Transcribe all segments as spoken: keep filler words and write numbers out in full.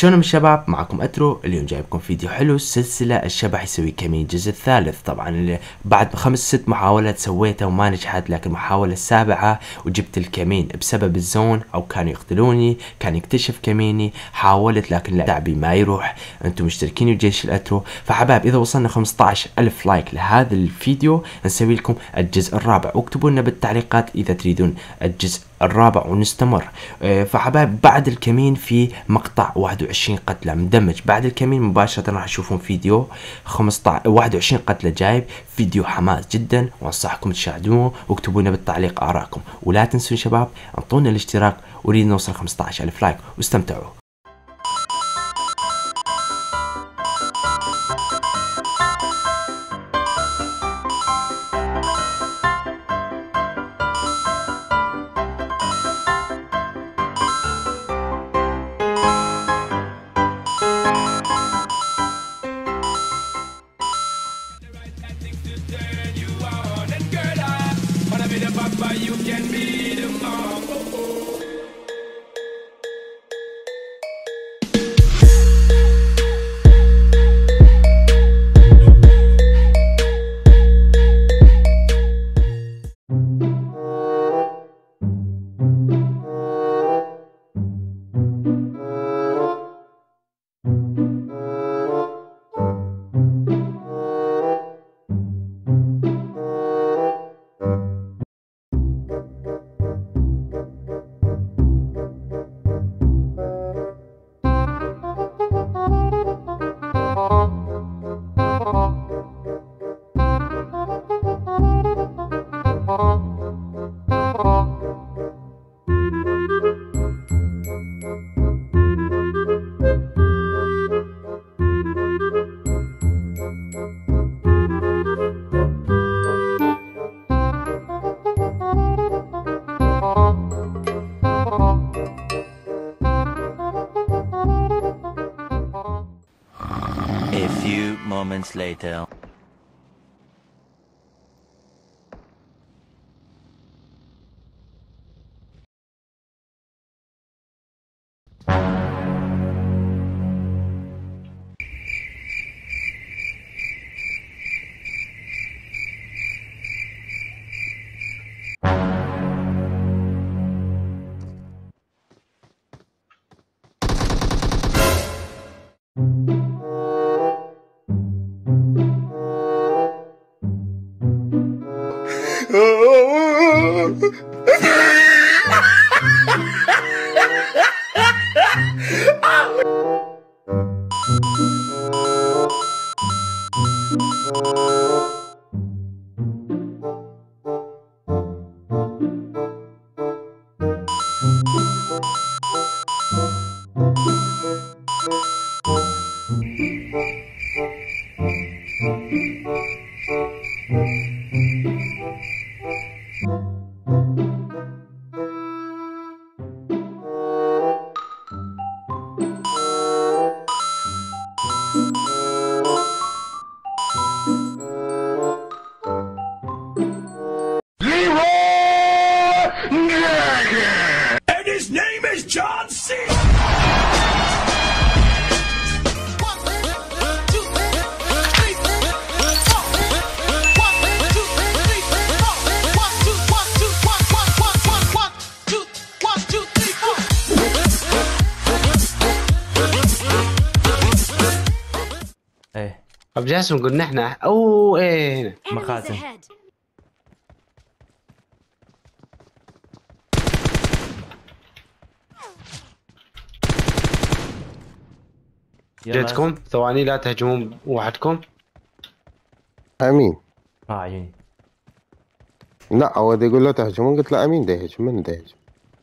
شلونكم الشباب؟ معكم اترو. اليوم جايبكم فيديو حلو، سلسلة الشبح يسوي كمين الجزء الثالث. طبعا اللي بعد خمس ست محاولات سويتها وما نجحت، لكن المحاولة السابعة وجبت الكمين بسبب الزون، او كانوا يقتلوني، كان يكتشف كميني. حاولت لكن لعبي ما يروح. انتم مشتركين بجيش الاترو، فحباب اذا وصلنا خمسة عشر الف لايك لهذا الفيديو نسوي لكم الجزء الرابع، واكتبوا لنا بالتعليقات اذا تريدون الجزء الرابع ونستمر. اه فحباب بعد الكمين في مقطع واحد وعشرين قتلة مندمج، بعد الكمين مباشرة راح تشوفون فيديو خمسة عشر واحد وعشرين قتلة جايب، فيديو حماس جدا، وانصحكم تشاهدوه واكتبوا لنا بالتعليق ارائكم. ولا تنسوا شباب انطونا الاشتراك، اريد نوصل خمسة عشر الف لايك، واستمتعوا. You can be the mom. A few moments later. And his name is John C. ايه طب جاسم قلنا احنا او ايه هنا مخازن. جيتكم ثواني لا تهجمون وحدكم. امين. اه عيوني. لا هو دا يقول له تهجمون، قلت له امين دا يهجم، من دا يهجم؟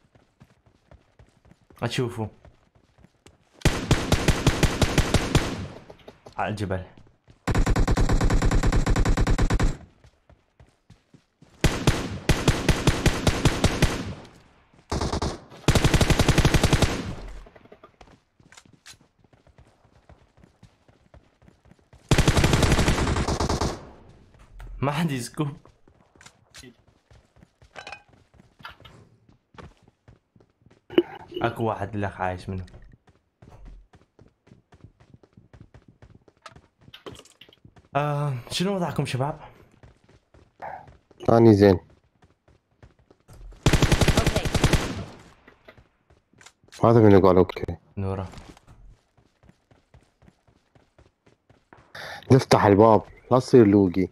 اشوفه على الجبل. ما حد يسكوب. اكو واحد الاخ عايش منه. آه شنو وضعكم شباب؟ اني زين. هذا من يقول اوكي. نورا نفتح الباب لا تصير لوقي.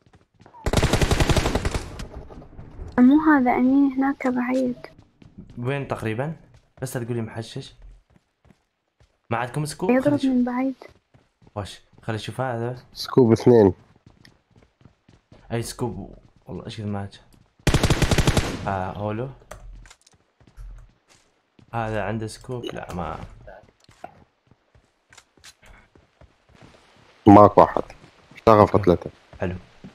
مو هذا أمين هناك بعيد. وين تقريبا؟ بس لا تقولي محشش. ما عندكم سكوب؟ خلي يضرب اشوف. من بعيد. وش خلي اشوف هذا. سكوب اثنين. اي سكوب والله ايش قد ماج. اه هولو. هذا عنده سكوب لا ما. ماك واحد اشتغل فتلته. حلو.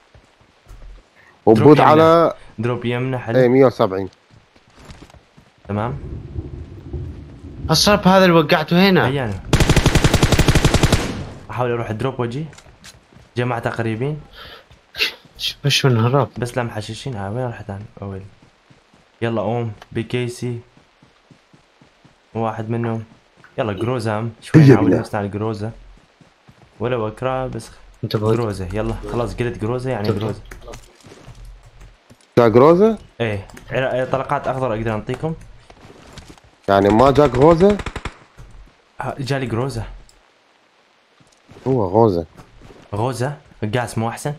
وبود على دروب يمنا حلو. ايه مية وسبعين. تمام. الصرب هذا اللي وقعته هنا. ايانا احاول اروح دروب وجي. جماعة قريبين شوف شلون هرب. بس لا محششين. ها وين رحت انا اول. يلا قوم بكيسي واحد منهم. يلا جروزا عم شوي يلا. نعود نفسنا على الجروزا ولو اكره بس. انت بود. جروزا يلا خلاص قلت جروزا يعني انت جروزا. جاك روزة؟ ايه عر- طلقات اخضر اقدر انطيكم. يعني ما جاك غوزة؟ ها، جالي جروزا. هو غوزة. غوزة قاس مو احسن.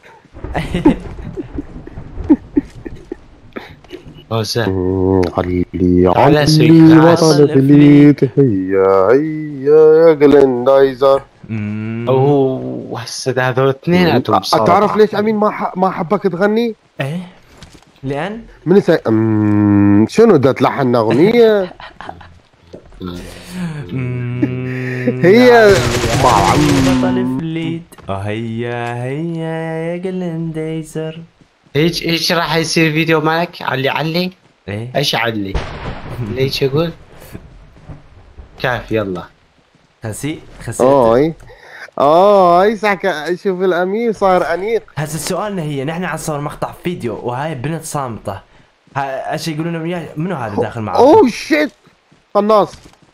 غوزة. مم، علي على علي سكة. وطن فليت هيا هيا يا جلندايزر. أمم. او هسه هذول اثنيناتهم صاروا. تعرف ليش امين ما ح... ما حبك تغني؟ ايه لان من سي... أمم، شنو دا تلحن اغنية؟ أمم. هي بطل فليت اه هيا هيا يا جلندايزر. ايش ايش راح يصير فيديو مالك؟ علي علي ايه ايش علي؟ ليش يقول؟ كاف يلا. خسي خسيت. اوي اوي ساكا شوف الامير صار انيق. هسه سؤالنا هي نحن عم نصور مقطع فيديو وهاي بنت صامتة. ها ايش يقولون وياه منو هذا داخل معاكم؟ اوه شيت قناص.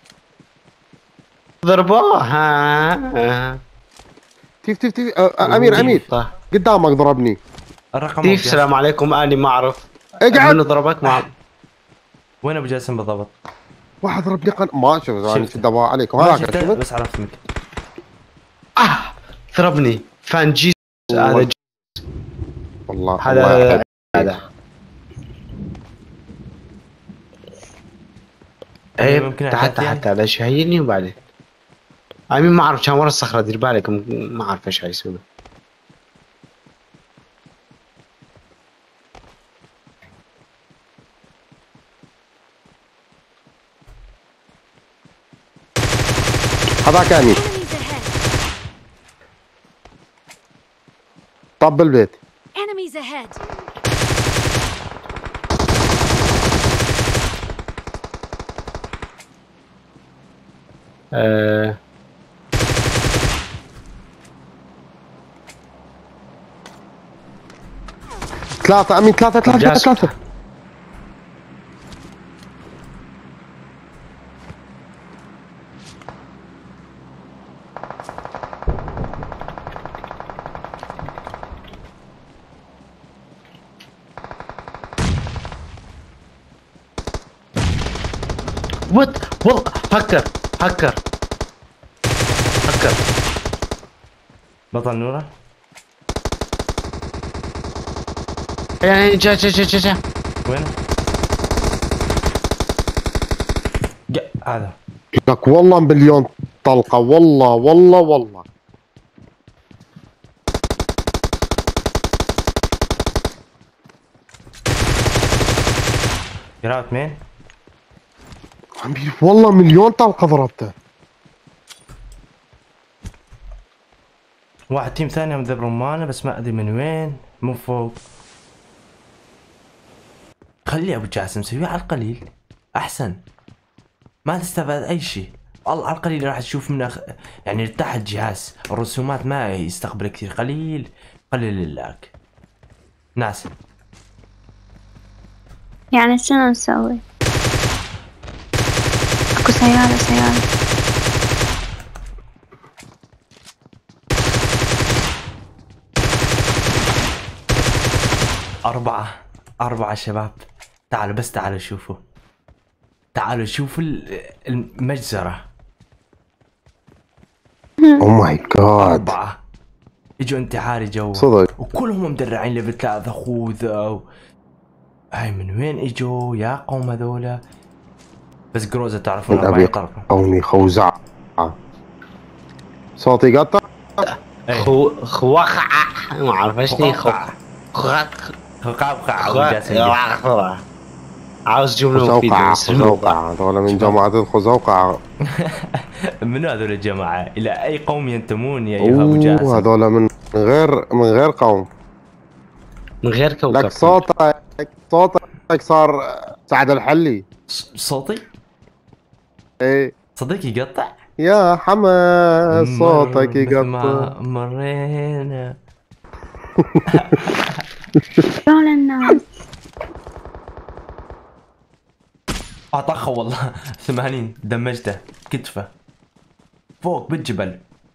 ضربوه ها. تيف تيف تيف أ- أ- امير امير طيب. قدامك ضربني. الرقم كيف موجود. السلام عليكم اني ما اعرف. اقعد. منو ضربك ما وين ابو جاسم بالضبط؟ واحد ضربني قن ما شوف انا شفت. شو دبا عليكم ما هذاك شفته شفت. بس عرفت منك. اه ضربني فان جي. هذا ج- والله الله هذا يحفظك. هذا يعني ايه ممكن تحت أعتاد تحت هذا شهيني وبعدين امين ما اعرف كان ورا الصخره دير بالك م- ما اعرف ايش حيسوي. هذاك امير Enemies ahead. طب بالبيت. Enemies ahead. آه. ثلاثة امين ثلاثة ثلاثة جاسم. ثلاثة. وات والله هكر هكر هكر. بطل نوره. يعني جا جا جا جا, جا. وين؟ جا هذا. لك والله مليون طلقة والله والله والله. قراءة مين؟ امير والله مليون طلقة ضربته. واحد تيم ثاني مذب رمانة بس ما ادري من وين من فوق. خلي ابو جاسم سويه على القليل احسن. ما تستفاد اي شيء. والله على القليل راح تشوف من أخ... يعني تحت الجهاز الرسومات ما يستقبل كثير. قليل قليل للاك ناس. يعني شنو نسوي؟ اكو سيارة سيارة. أربعة أربعة شباب. تعالوا بس تعالوا شوفوا. تعالوا شوفوا ال- المجزرة. او ماي جاد. أربعة اجوا انتحاري جوا. صدق. وكلهم مدرعين ليفل ثلاثة خوذة و... هاي من وين اجوا يا قوم هذولا؟ بس جروزة تعرفون من أربعين ابي طرقة. قومي خوزع. صوتي قطع. إيه. خو خوخع ما اعرف ايش لي خو خقعقع خو خقعقع أبو جاسم جه. عاوز جملة مفيدة خزوقع بس خزوقع هذول من جماعة الخزوقع. منو هذول الجماعة؟ إلى أي قوم ينتمون يا أيها أبو جاسم؟ اوه هذول من غير من غير قوم. من غير كوكب. لك صوتك صوتك صار سعد الحلي. ص- صوتي؟ ايه صديقي يقطع؟ يا حماس صوتك مثل يقطع. ما مرينا. شلون الناس؟ آه طخه والله. ثمانين دمجته كتفه فوق بالجبل.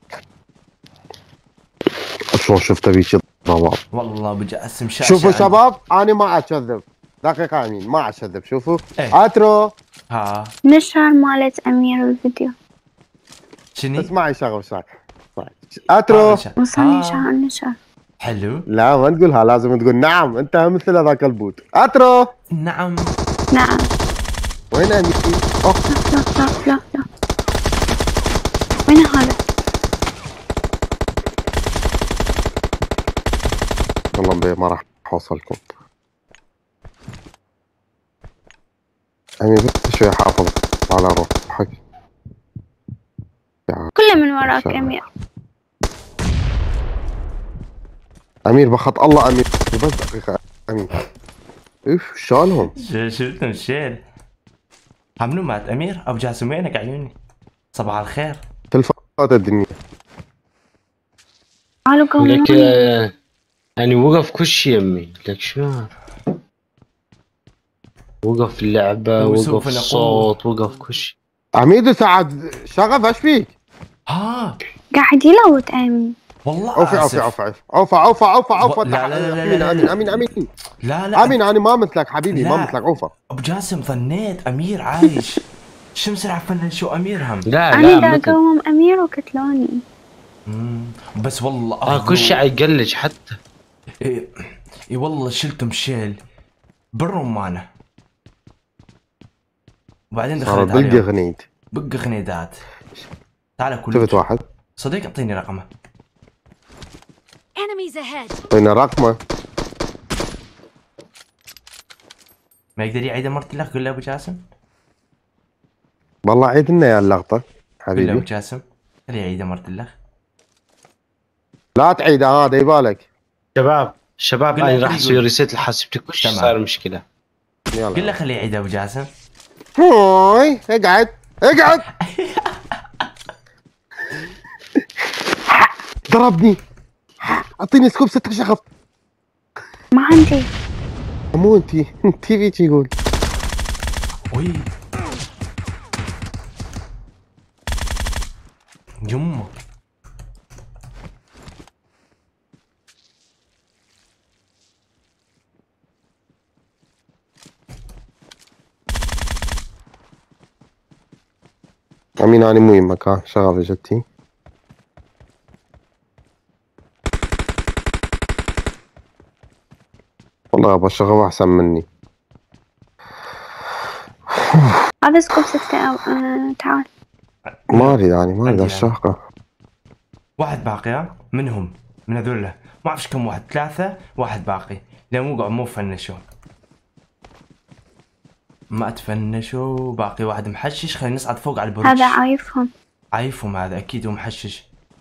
شلون شفت بيك الضباب. والله أبو جاسم شاشة. شوفوا شباب انا ما اكذب دقيقة امين ما اكذب. شوفوا إيه. اترو ها نشر مالت أمير الفيديو. شني؟ اسمعي شغله اسمعي اسمعي. اترو آه، وصلني آه، شهر نشر. حلو. لا ما تقولها لازم تقول نعم انت مثل هذاك البوت. اترو نعم. نعم. وين امين؟ اوه لا لا لا لا. وين هذا؟ والله بي ما راح اوصلكم. امين بس شوي حافظ على روحك. كله من وراك شاء الله. أمير. امير بخط الله امير بس دقيقة امين. اف شالهم. ش- شلتم الشيل. ها منو مات؟ أمير؟ أبو جاسم وينك عيوني؟ صباح الخير. تلفات الدنيا. تعالوا لك قوموني. آه، يعني وقف كل شيء يمي. لك شنو هذا؟ وقف اللعبة وسوف وقف نقول. الصوت وقف كل شيء. عميد سعد شغف ايش فيك؟ ها قاعد يلوت أمي. والله اوفي آسف. اوفي اوفي اوفي اوفي اوفي اوفي لا- لا- لا- لا- امين لا- امين لا. امين امين لا لا امين انا ما مثلك حبيبي ما لا. مثلك اوفى. ابو جاسم ظنيت امير عايش. شمس عفنا شو امير هم. لا أنا لا دا مثل أقوم أمير وقتلوني. مم. بس والله آه كل شيء يقلج حتى. اي إيه والله شلتم شيل بالرمانه. وبعدين صار دخلت بلقى عليهم غنيد. بق غنيدات. تعال كل شفت واحد صديق اعطيني رقمه. Enemies ahead. اعطينا رقمه. ما يقدر يعيد مرة الاخ. قول له ابو جاسم. والله عيد لنا يا اللقطة قول له ابو حبيبي. جاسم. خليه يعيد مرة الاخ. لا تعيد هذا يبالك. شباب شباب قل له انا راح خليه اسوي يقول. ريسيت لحاسبتي كل شيء تمام. صار مشكلة. قل له يلا خليه يعيد ابو جاسم. هاي اقعد اقعد. ضربني. اعطيني سكوب ست شغف. ما عندي. مو انتي انتي فيك يقول. وي يمه. امين انا مو يمك ها شغف جتي. والله ابو الشغف احسن مني. هذا سكوب ستة أو آه تعال. ما اريد يعني ما اريد عندي الشهقة. واحد باقي ها منهم من هذول ما اعرفش كم واحد. ثلاثة واحد باقي لان وقعوا مو فنشوا. ما تفنشوا. باقي واحد محشش. خلينا نصعد فوق على البرج. هذا عايفهم. عايفهم هذا اكيد ومحشش.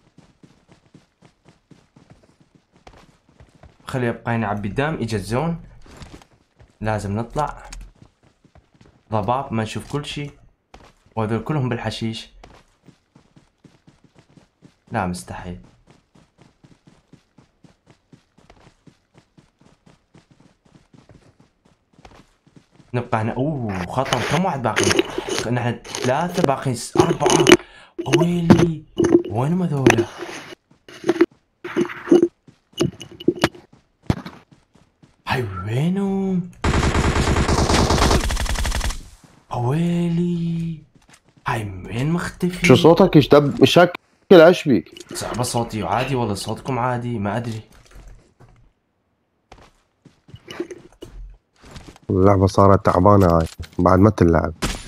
خلي يبقى ينعبي الدم. اجا الزون لازم نطلع ضباب ما نشوف كل شيء. وهذول كلهم بالحشيش. لا مستحيل. نبقى هنا. اوه خطر. كم واحد باقي؟ نحن ثلاثة باقي أربعة. ويلي وين هذولا؟ هاي تختفي. شو صوتك يشتب مشكل ايش بيك؟ صعب صوتي عادي والله صوتكم عادي ما ادري. اللعبة صارت تعبانة هاي بعد ما تلعب.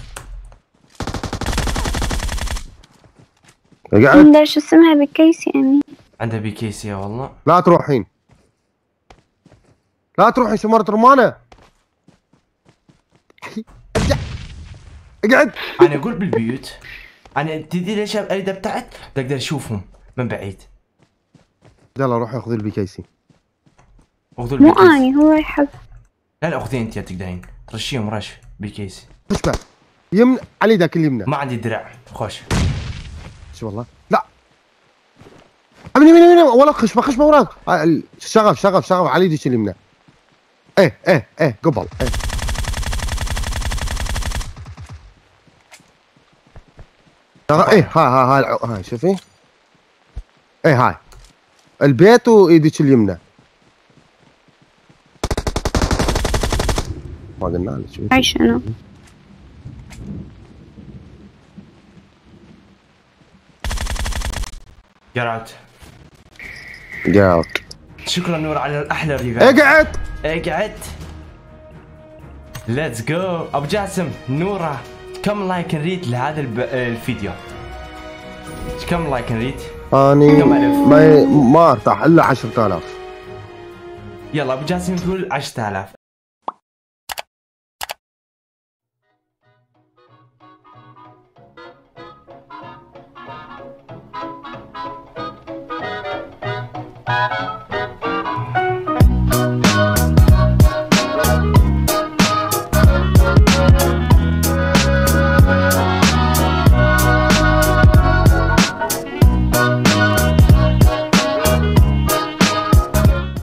قاعد عندها شو اسمها بكيسي أمين. عندها بكيسي يا والله. لا تروحين لا تروحين سمرة رمانة. اقعد. انا اقول بالبيوت. انا تدري ليش اريد ابتعد؟ بقدر اشوفهم من بعيد. يلا روحي خذي البي كي سي. اخذوا مو البكيسي. أني هو يحب. لا لا اخذين انت تقدرين ترشيهم رش بكيسي. خش بقى يمنى علي ذاك اليمنى. ما عندي درع خوش. شو والله لا من يمين يمين ولا خش ما خش ما وراك. آه، شغف شغف شغف علي ديش اليمنى. ايه ايه ايه قبل ايه شغف ايه هاي هاي هاي هاي شوفي ايه هاي البيت وايديك اليمنى. ما قلنا لك شو هاي شنو؟ قرعت. جاوك. شكرا نور على الاحلى ريفايف. اقعد اقعد. ليتس جو. ابو جاسم نوره كم لايك نريد لهذا الب... الفيديو؟ كم لايك نريد؟ اني كم ألف؟ ما ما ارتاح الا عشرة آلاف. يلا ابو جاسم يقول عشرة آلاف.